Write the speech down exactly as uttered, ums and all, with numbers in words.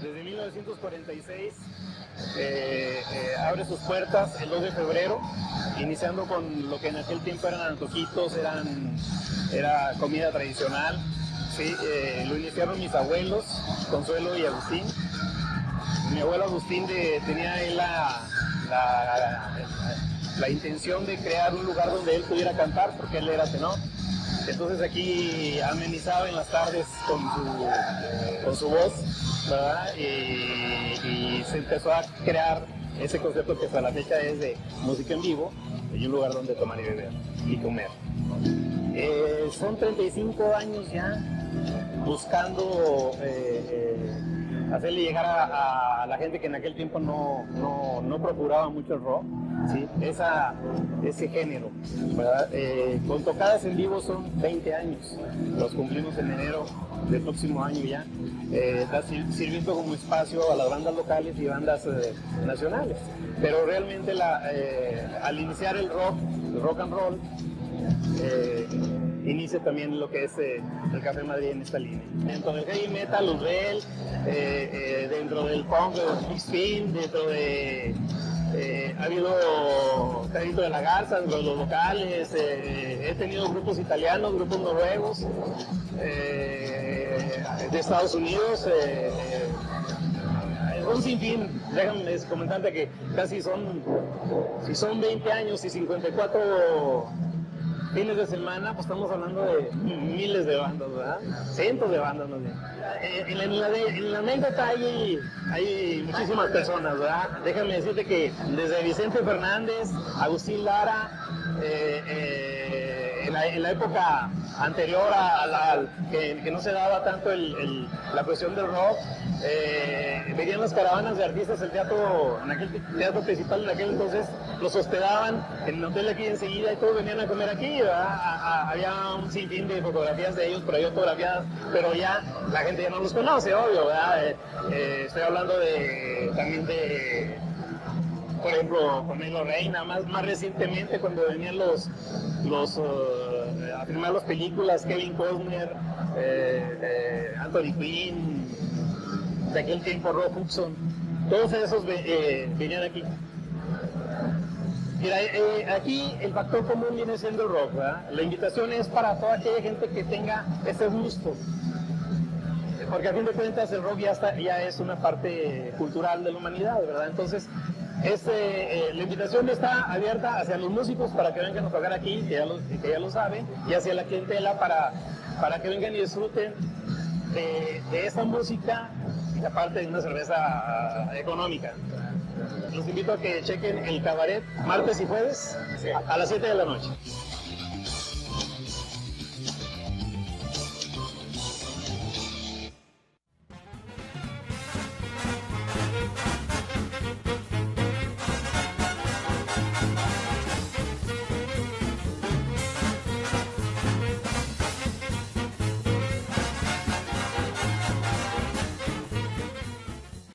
desde mil novecientos cuarenta y seis eh, eh, abre sus puertas el dos de febrero, iniciando con lo que en aquel tiempo eran antojitos, eran, era comida tradicional. Sí, eh, lo iniciaron mis abuelos, Consuelo y Agustín. Mi abuelo Agustín de, tenía él la, la, la, la intención de crear un lugar donde él pudiera cantar, porque él era tenor. Entonces aquí amenizaba en las tardes con su, con su voz, ¿verdad? Y, y se empezó a crear ese concepto que hasta la fecha es de música en vivo y un lugar donde tomar y beber y comer. Eh, son treinta y cinco años ya buscando eh, eh, hacerle llegar a, a la gente que en aquel tiempo no, no, no procuraba mucho el rock, ¿sí? Esa, ese género, ¿verdad? Eh, con tocadas en vivo son veinte años, los cumplimos en enero del próximo año ya, eh, sirviendo como espacio a las bandas locales y bandas eh, nacionales. Pero realmente la, eh, al iniciar el rock, el rock and roll, eh, inicia también lo que es eh, el Café Madrid en esta línea. Dentro del heavy metal, Luzbel, eh, eh, dentro del punk, Big Spin, dentro de... Eh, ha habido Carito de la Garza, los, los locales, eh, he tenido grupos italianos, grupos noruegos, eh, de Estados Unidos, eh, eh, un sinfín. Déjame comentarte que casi son, si son veinte años y cincuenta y cuatro fines de semana, pues estamos hablando de miles de bandas, ¿verdad? Cientos de bandas, ¿no? En la, en la, en la anécdota hay, hay muchísimas personas, ¿verdad? Déjame decirte que desde Vicente Fernández, Agustín Lara, eh, eh, en, la, en la época anterior a la que, que no se daba tanto el, el, la cuestión del rock, eh, venían las caravanas de artistas, el teatro, en aquel teatro principal en aquel entonces, los hospedaban en el hotel aquí enseguida y todos venían a comer aquí, ¿verdad? A, a, había un sinfín de fotografías de ellos por ahí fotografiadas, pero ya la gente ya no los conoce, obvio, ¿verdad? Eh, eh, estoy hablando de también de, por ejemplo, con Nelo Reina, más, más recientemente cuando venían los, los uh, a filmar las películas, Kevin Costner, eh, eh, Anthony Quinn, de aquel tiempo Rock Hudson, todos esos eh, venían aquí. Mira, eh, aquí el factor común viene siendo el rock, ¿verdad? La invitación es para toda aquella gente que tenga ese gusto, porque a fin de cuentas el rock ya, está, ya es una parte cultural de la humanidad, ¿verdad? Entonces, este, eh, la invitación está abierta hacia los músicos para que vengan a tocar aquí, que ya lo, que ya lo saben, y hacia la clientela para, para que vengan y disfruten de, de esta música, y aparte de una cerveza uh, económica. Los invito a que chequen el cabaret martes y jueves a las siete de la noche.